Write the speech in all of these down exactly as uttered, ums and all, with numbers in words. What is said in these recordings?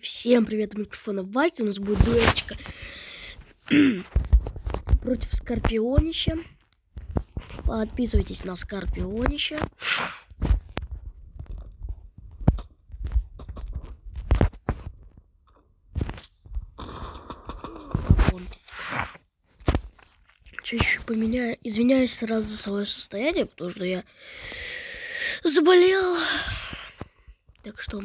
Всем привет, микрофона Вася. У нас будет дуэльчика против Скорпионища. Подписывайтесь на Скорпионища. Чуть-чуть поменяю. Извиняюсь сразу за свое состояние, потому что я заболел. Так что...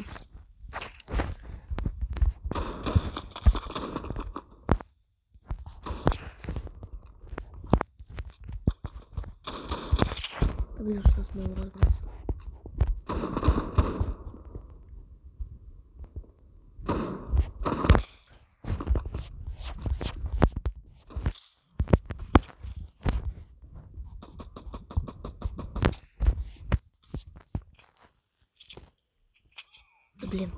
Блин, что с моим разгрузом? Да блин.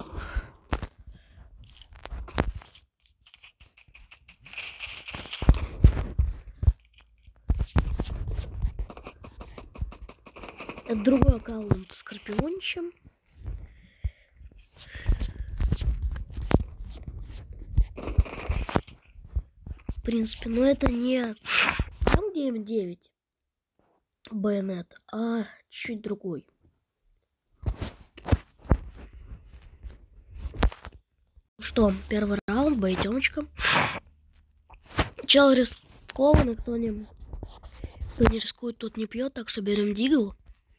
Это другой аккаунт с Скорпионищем. В принципе, но это не там где эм девять байонет, а чуть другой. Что, первый раунд, боетёночка. Чел рискованный, кто не, кто не рискует, тот не пьет, так что берем дигл.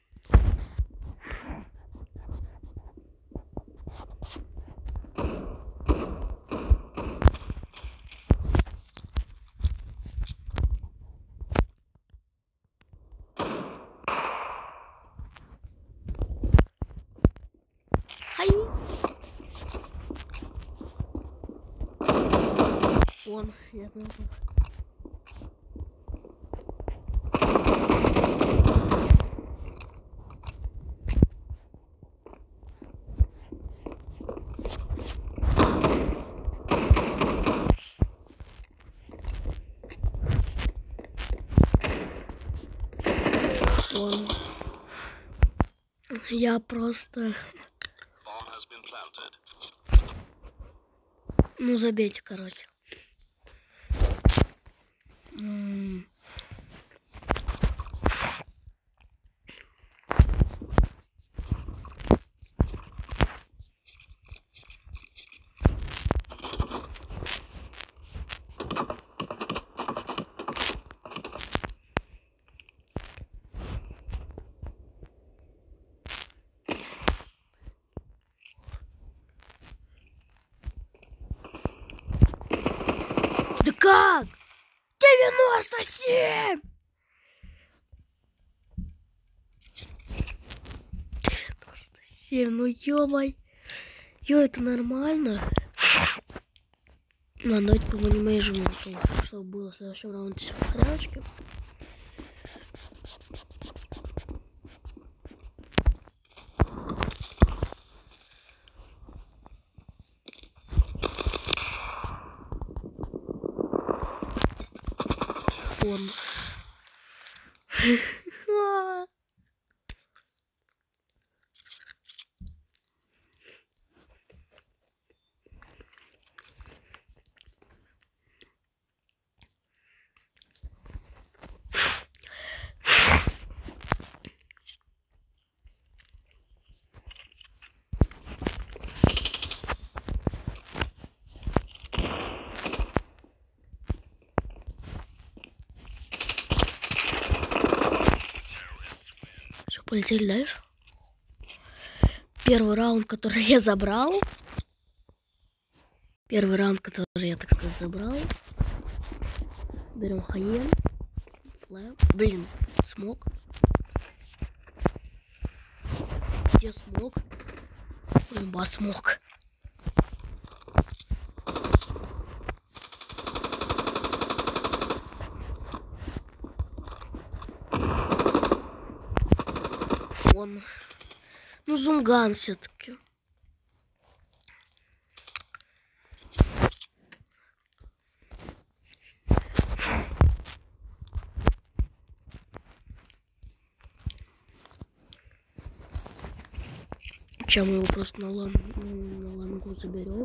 Хай! Вон, я знаю. Вон. Я просто... Ну, забейте, короче. М-м. Да как? девяносто семь! девяносто семь, ну ё-мой. Ё, это нормально? Ну, давайте по менеджменту, чтобы было в следующем раунде все в порядке. Он. Все, полетели дальше. Первый раунд, который я забрал. Первый раунд, который я, так сказать, забрал. Берем хаен. Флэм. Блин, смог. Где смог? Ба, смог. Он. Ну, зумган все-таки. Чем его просто на лан, на лангу сразу заберем.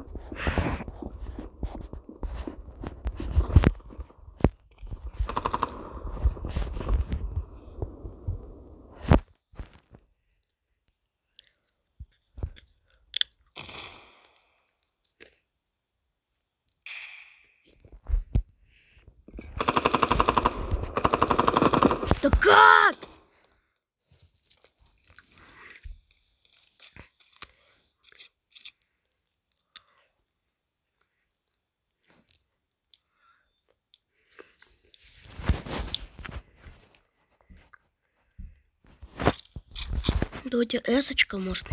Да как? Давайте эсочка, может.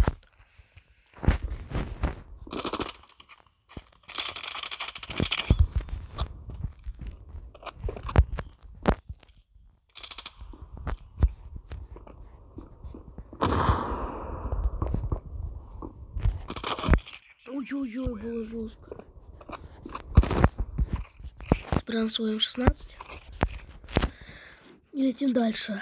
Ой-ой-ой, было жестко. Собираем свой эм шестнадцать. И летим дальше.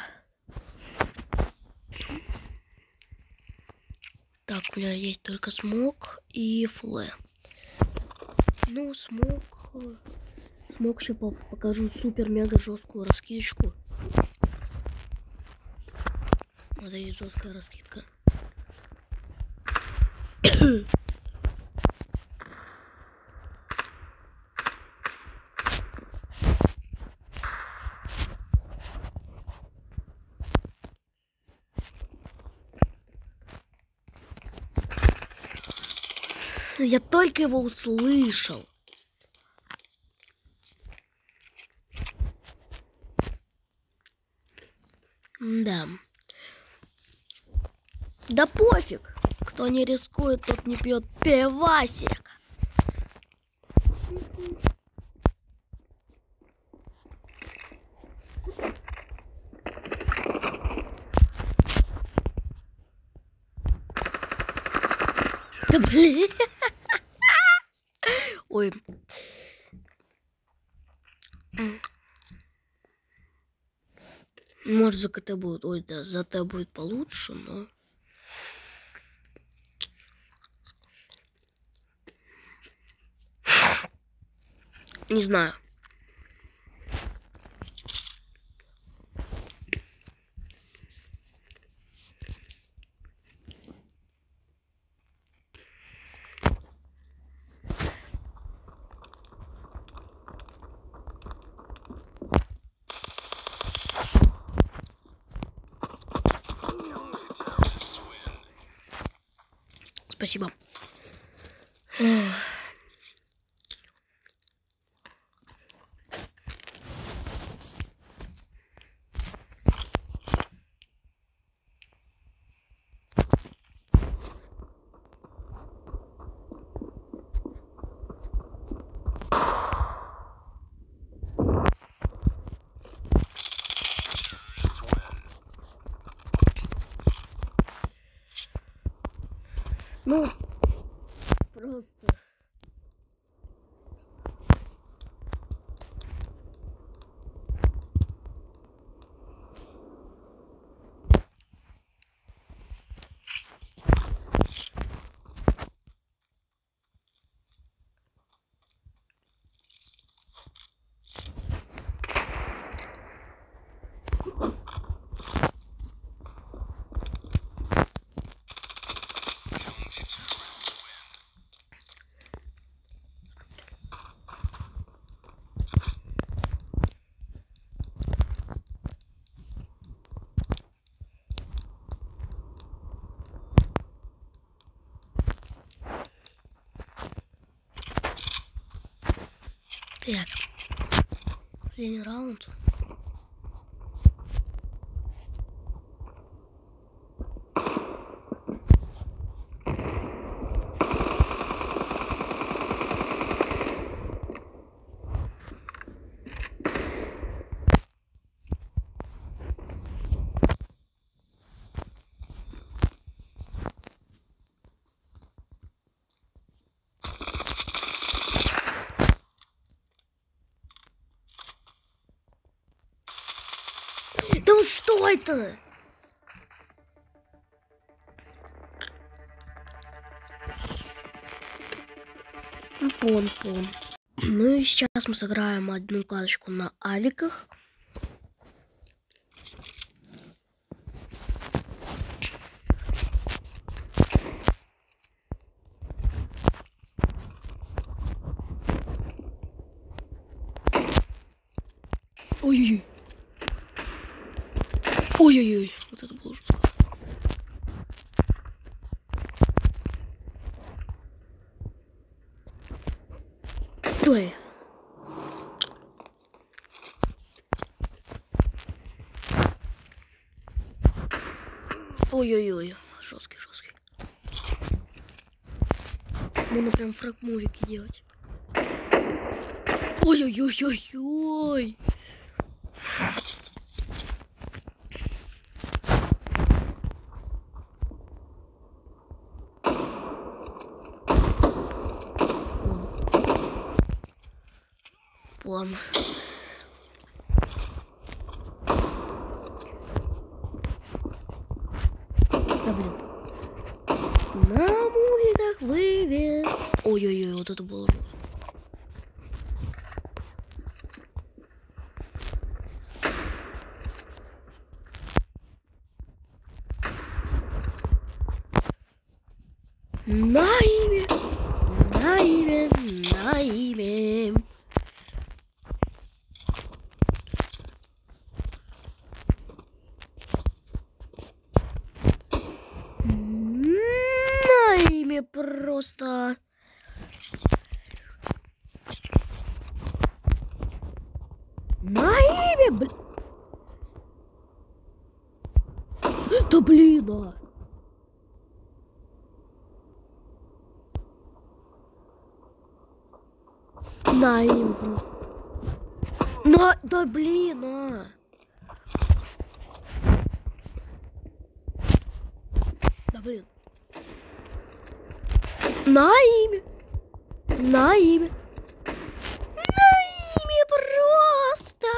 Так, у меня есть только смог и флэ. Ну, смог... Смог еще покажу супер-мега жесткую раскидочку. Вот есть жесткая раскидка. Я только его услышал. Да. Да пофиг. Кто не рискует, тот не пьет пивасик. Да блин. Ой. Может, за КТ будет, ой, да, за Т будет получше, но... Не знаю. Спасибо. Ну, просто... Так, последний раунд. Да ну что это? Пон, пон. Ну и сейчас мы сыграем одну карточку на авиках. Ой-ой-ой. Ой-ой-ой. Вот это было жестко. Ой. Ой-ой-ой. Жесткий, жесткий. Можно прям фраг-мувики делать. Ой-ой-ой-ой-ой. Ладно. Да блин. На мувиках вывез. Ой-ой-ой, вот это было. На имя, на имя, на имя. На имя просто. На имя, блин. Да блин, а. На имя просто. На, да блин, а. Да блин. На имя. На имя. На имя просто.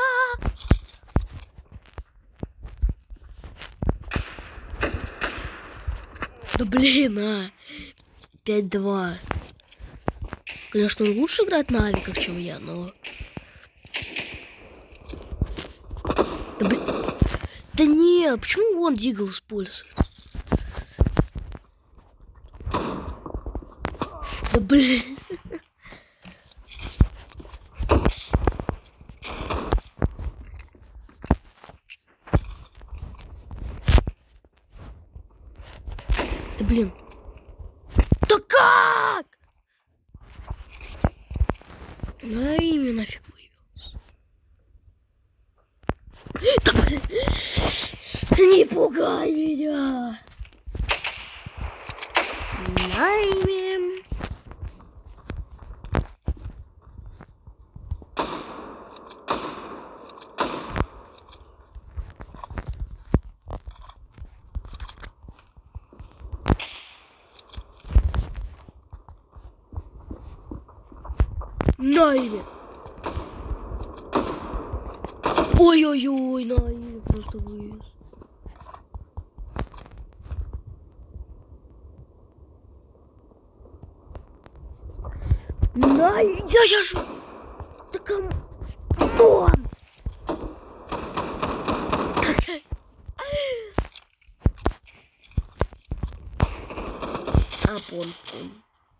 Да блин, а. пять-два. Конечно, он лучше играет на авиках, чем я, но... Да, блин... да не, почему он дигл использует? Да блин... Да блин... Да как? На имя нафиг вывелся. Да блин... Не пугай меня! На имя... На имя. Ой-ой-ой, на имя просто вывез. На имя. Я, я же... Да камон. А, пон, пон.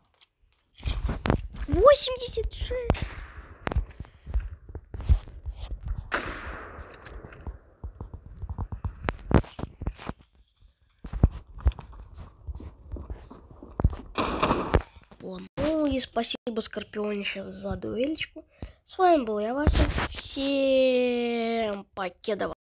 восемьдесят шесть. Пон. Ну и спасибо, Скорпионище, за дуэлечку. С вами был я, Вася. Всем покедова.